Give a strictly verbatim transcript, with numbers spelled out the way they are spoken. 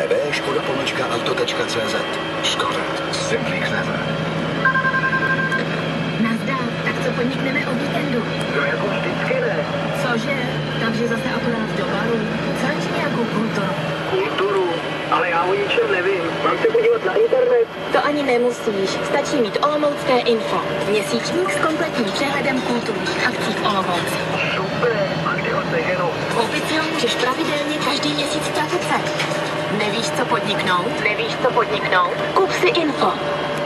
w w w tečka škoda pomlčka auto tečka cé zet. Škoda. Simply clever. Nazdar, tak co podnikneme o víkendu? No jako vždycky ne. Cože? Takže zase akorát do baru. Co radši nějakou kulturu? Kulturu? Ale já o ničem nevím. Mám se podívat na internet? To ani nemusíš. Stačí mít Olomoucké info. Měsíčník s kompletním přehledem kulturních akcí v Olomouci. Super. A kde ho seženu? Koupit si ho můžeš pravidelně každý měsíc v Tatice. Nevíš, co podniknout? Nevíš, co podniknout? Kup si info.